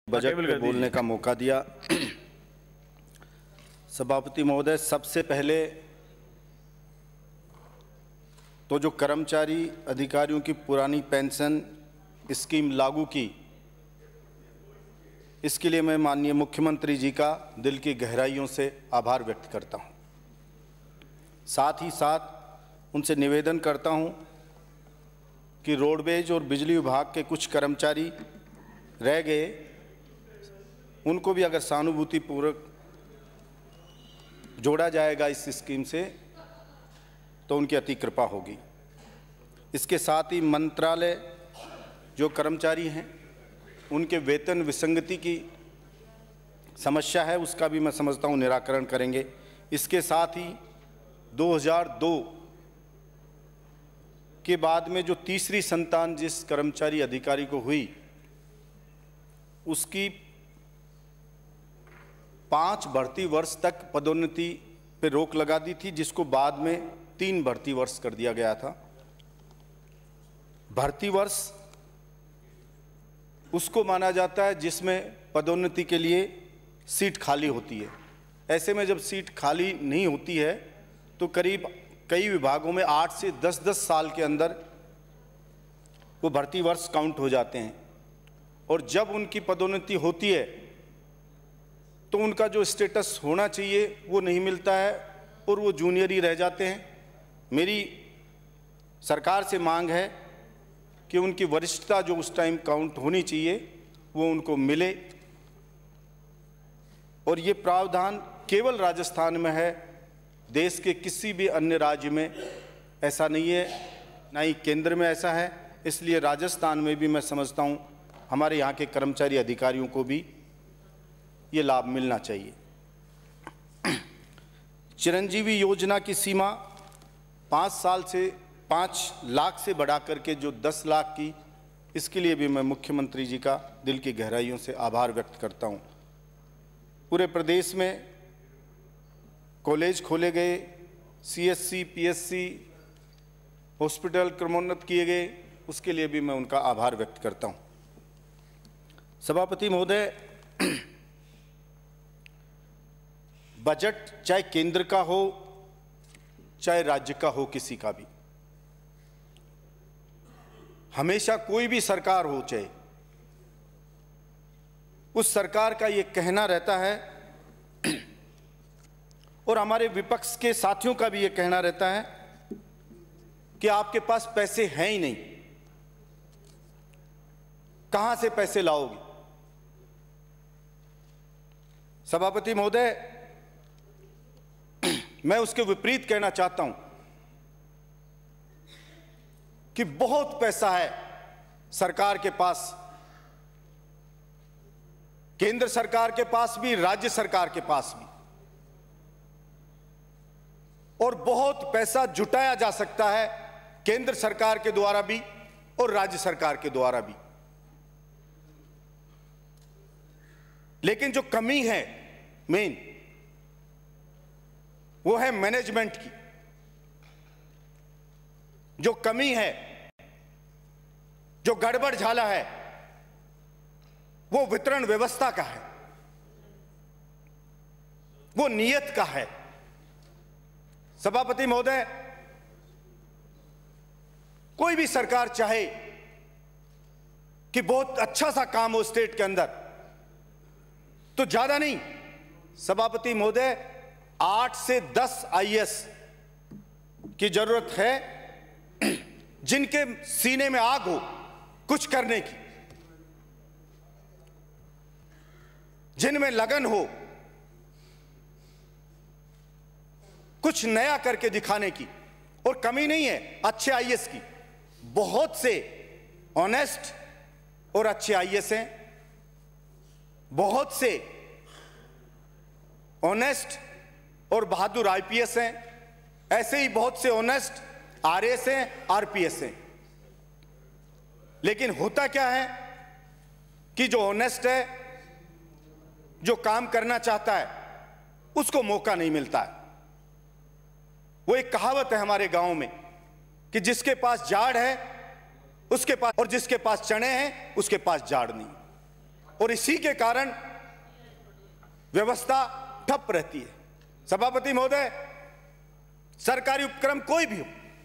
Budget पे बोलने का मौका दिया। सभापति महोदय, सबसे पहले तो जो कर्मचारी अधिकारियों की पुरानी पेंशन स्कीम लागू की, इसके लिए मैं माननीय मुख्यमंत्री जी का दिल की गहराइयों से आभार व्यक्त करता हूं। साथ ही साथ उनसे निवेदन करता हूं कि रोडवेज और बिजली विभाग के कुछ कर्मचारी रह गए, उनको भी अगर सहानुभूतिपूर्वक जोड़ा जाएगा इस स्कीम से तो उनकी अति कृपा होगी। इसके साथ ही मंत्रालय जो कर्मचारी हैं उनके वेतन विसंगति की समस्या है, उसका भी मैं समझता हूं निराकरण करेंगे। इसके साथ ही 2002 के बाद में जो तीसरी संतान जिस कर्मचारी अधिकारी को हुई, उसकी 5 भर्ती वर्ष तक पदोन्नति पे रोक लगा दी थी, जिसको बाद में 3 भर्ती वर्ष कर दिया गया था। भर्ती वर्ष उसको माना जाता है जिसमें पदोन्नति के लिए सीट खाली होती है। ऐसे में जब सीट खाली नहीं होती है तो करीब कई विभागों में 8 से 10 साल के अंदर वो भर्ती वर्ष काउंट हो जाते हैं, और जब उनकी पदोन्नति होती है तो उनका जो स्टेटस होना चाहिए वो नहीं मिलता है और वो जूनियर ही रह जाते हैं। मेरी सरकार से मांग है कि उनकी वरिष्ठता जो उस टाइम काउंट होनी चाहिए वो उनको मिले, और ये प्रावधान केवल राजस्थान में है, देश के किसी भी अन्य राज्य में ऐसा नहीं है, ना ही केंद्र में ऐसा है। इसलिए राजस्थान में भी मैं समझता हूँ हमारे यहाँ के कर्मचारी अधिकारियों को भी ये लाभ मिलना चाहिए। चिरंजीवी योजना की सीमा 5 लाख से बढ़ा करके जो 10 लाख की, इसके लिए भी मैं मुख्यमंत्री जी का दिल की गहराइयों से आभार व्यक्त करता हूँ। पूरे प्रदेश में कॉलेज खोले गए, CSC, PSC, हॉस्पिटल क्रमोन्नत किए गए, उसके लिए भी मैं उनका आभार व्यक्त करता हूँ। सभापति महोदय, बजट चाहे केंद्र का हो चाहे राज्य का हो, किसी का भी, हमेशा कोई भी सरकार हो चाहे, उस सरकार का ये कहना रहता है और हमारे विपक्ष के साथियों का भी ये कहना रहता है कि आपके पास पैसे हैं ही नहीं, कहां से पैसे लाओगे। सभापति महोदय, मैं उसके विपरीत कहना चाहता हूं कि बहुत पैसा है सरकार के पास, केंद्र सरकार के पास भी, राज्य सरकार के पास भी, और बहुत पैसा जुटाया जा सकता है केंद्र सरकार के द्वारा भी और राज्य सरकार के द्वारा भी। लेकिन जो कमी है मेन, वो है मैनेजमेंट की। जो कमी है, जो गड़बड़ झाला है, वो वितरण व्यवस्था का है, वो नियत का है। सभापति महोदय, कोई भी सरकार चाहे कि बहुत अच्छा सा काम हो स्टेट के अंदर, तो ज्यादा नहीं, सभापति महोदय, 8 से 10 IAS की जरूरत है जिनके सीने में आग हो कुछ करने की, जिनमें लगन हो कुछ नया करके दिखाने की। और कमी नहीं है अच्छे IAS की, बहुत से ऑनेस्ट और अच्छे IAS हैं, बहुत से ऑनेस्ट और बहादुर IPS हैं, ऐसे ही बहुत से ऑनेस्ट RAS हैं, RPS हैं। लेकिन होता क्या है कि जो ऑनेस्ट है, जो काम करना चाहता है, उसको मौका नहीं मिलता है। वो एक कहावत है हमारे गांव में कि जिसके पास जाड़ है उसके पास, और जिसके पास चने हैं उसके पास जाड़ नहीं। और इसी के कारण व्यवस्था ठप रहती है। सभापति महोदय, सरकारी उपक्रम कोई भी हो,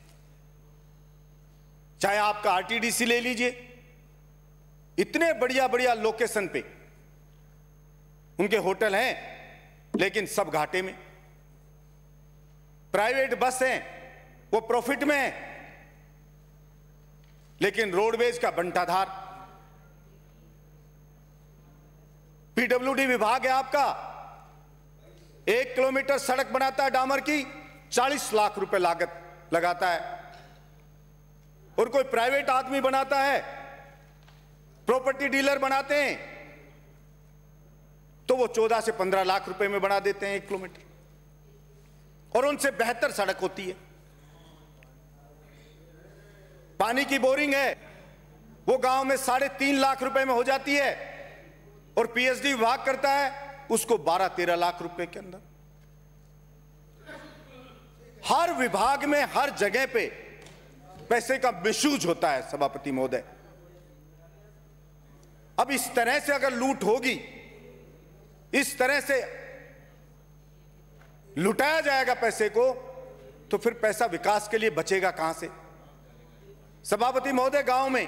चाहे आपका आरटीडीसी ले लीजिए, इतने बढ़िया बढ़िया लोकेशन पे उनके होटल हैं, लेकिन सब घाटे में। प्राइवेट बस हैं, वो प्रॉफिट में है, लेकिन रोडवेज का बंटाधार। पीडब्ल्यूडी विभाग है आपका, 1 किलोमीटर सड़क बनाता है डामर की, 40 लाख रुपए लागत लगाता है, और कोई प्राइवेट आदमी बनाता है, प्रॉपर्टी डीलर बनाते हैं, तो वो 14 से 15 लाख रुपए में बना देते हैं 1 किलोमीटर, और उनसे बेहतर सड़क होती है। पानी की बोरिंग है, वो गांव में 3.5 लाख रुपए में हो जाती है, और पीएचडी विभाग करता है उसको 12-13 लाख रुपए के अंदर। हर विभाग में हर जगह पे पैसे का मिसयूज होता है सभापति महोदय। अब इस तरह से अगर लूट होगी, इस तरह से लुटाया जाएगा पैसे को, तो फिर पैसा विकास के लिए बचेगा कहां से? सभापति महोदय, गांव में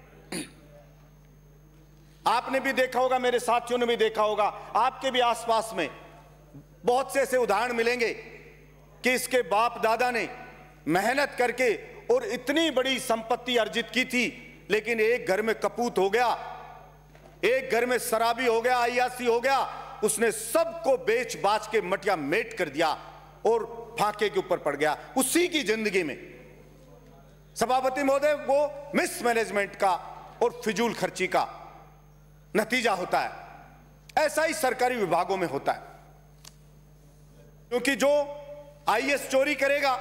आपने भी देखा होगा, मेरे साथियों ने भी देखा होगा, आपके भी आसपास में बहुत से ऐसे उदाहरण मिलेंगे कि इसके बाप दादा ने मेहनत करके और इतनी बड़ी संपत्ति अर्जित की थी, लेकिन एक घर में कपूत हो गया, एक घर में शराबी हो गया, अय्यासी हो गया, उसने सबको बेच बाच के मटिया मेट कर दिया और फाके के ऊपर पड़ गया। उसी की जिंदगी में सभापति महोदय वो मिसमैनेजमेंट का और फिजूल खर्ची का नतीजा होता है। ऐसा ही सरकारी विभागों में होता है, क्योंकि जो आईएएस चोरी करेगा,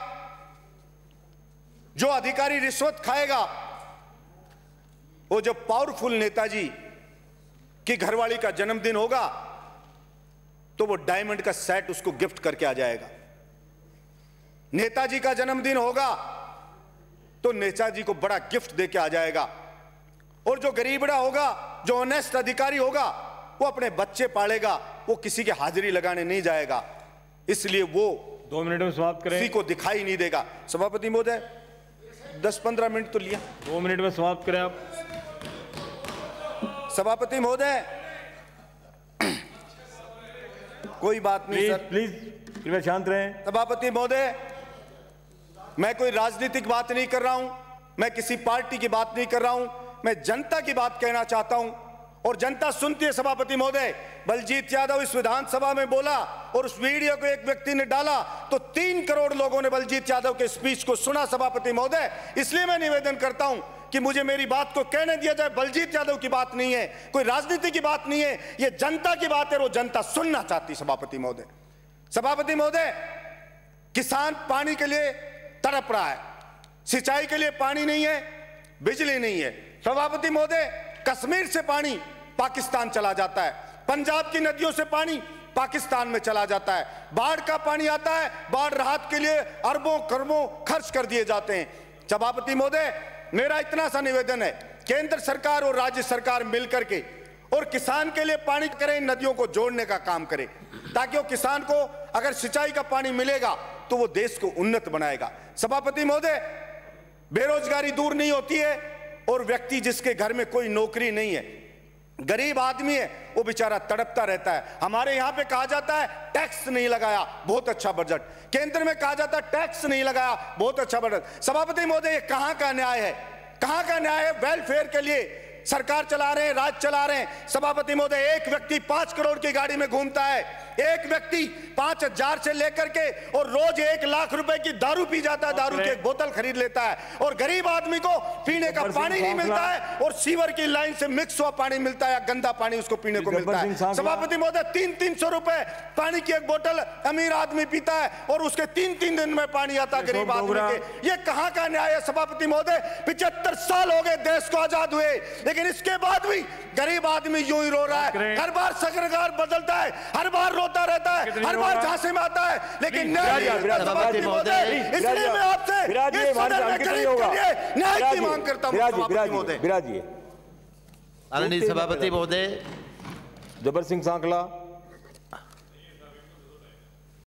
जो अधिकारी रिश्वत खाएगा, वो जब पावरफुल नेताजी की घरवाली का जन्मदिन होगा तो वो डायमंड का सेट उसको गिफ्ट करके आ जाएगा। नेताजी का जन्मदिन होगा तो नेताजी को बड़ा गिफ्ट देके आ जाएगा। और जो गरीबड़ा होगा, जो ऑनेस्ट अधिकारी होगा, वो अपने बच्चे पालेगा, वो किसी के हाजिरी लगाने नहीं जाएगा, इसलिए वो 2 मिनट में समाप्त करें। किसी को दिखाई नहीं देगा। सभापति महोदय 10-15 मिनट तो लिया, 2 मिनट में समाप्त करें आप। सभापति महोदय कोई बात नहीं सर, प्लीज कृपया शांत रहें। सभापति महोदय, मैं कोई राजनीतिक बात नहीं कर रहा हूं, मैं किसी पार्टी की बात नहीं कर रहा हूं, मैं जनता की बात कहना चाहता हूं, और जनता सुनती है। सभापति महोदय, बलजीत यादव इस विधानसभा में बोला और उस वीडियो को एक व्यक्ति ने डाला तो 3 करोड़ लोगों ने बलजीत यादव के स्पीच को सुना। सभापति महोदय, इसलिए मैं निवेदन करता हूं कि मुझे मेरी बात को कहने दिया जाए। बलजीत यादव की बात नहीं है, कोई राजनीति की बात नहीं है, ये जनता की बात है, वो जनता सुनना चाहती। सभापति महोदय, सभापति महोदय, किसान पानी के लिए तड़प रहा है, सिंचाई के लिए पानी नहीं है, बिजली नहीं है। सभापति महोदय, कश्मीर से पानी पाकिस्तान चला जाता है, पंजाब की नदियों से पानी पाकिस्तान में चला जाता है, बाढ़ का पानी आता है, बाढ़ राहत के लिए अरबों खरबों खर्च कर दिए जाते हैं। सभापति महोदय, मेरा इतना सा निवेदन है, केंद्र सरकार और राज्य सरकार मिलकर के और किसान के लिए पानी करें, नदियों को जोड़ने का काम करें, ताकि वो किसान को अगर सिंचाई का पानी मिलेगा तो वो देश को उन्नत बनाएगा। सभापति महोदय, बेरोजगारी दूर नहीं होती है, और व्यक्ति जिसके घर में कोई नौकरी नहीं है, गरीब आदमी है, वो बेचारा तड़पता रहता है। हमारे यहां पे कहा जाता है टैक्स नहीं लगाया, बहुत अच्छा बजट। केंद्र में कहा जाता है टैक्स नहीं लगाया, बहुत अच्छा बजट। सभापति महोदय, ये कहां का न्याय है? कहां का न्याय है? वेलफेयर के लिए सरकार चला रहे हैं, राज चला रहे हैं। सभापति महोदय, एक व्यक्ति 5 करोड़ की गाड़ी में घूमता है, एक व्यक्ति 5,000 से लेकर के और रोज 1 लाख रुपए की दारू पी जाता है, दारू की एक बोतल खरीद लेता है, और गरीब आदमी को पीने का पानी नहीं मिलता है, और सीवर की लाइन से मिक्स हुआ पानी मिलता है, गंदा पानी उसको पीने को मिलता है। सभापति महोदय, 300 रुपए पानी की एक बोतल अमीर आदमी पीता है, और उसके 3 दिन में पानी आता है गरीब आदमी के। ये कहां का न्याय है? सभापति महोदय, 75 साल हो गए देश को आजाद हुए, लेकिन इसके बाद भी गरीब आदमी यूं ही रो रहा है। हर बार सरकार बदलता है, हर बार रोता रहता है, हर बार झांसे में आता है, लेकिन न्याय सभापति महोदय, इसलिए मैं आपसे इस सदन में गरीब के लिए न्याय की मांग करता हूं। सभापति महोदय, आदरणीय सभापति महोदय, जबर सिंह सांकला,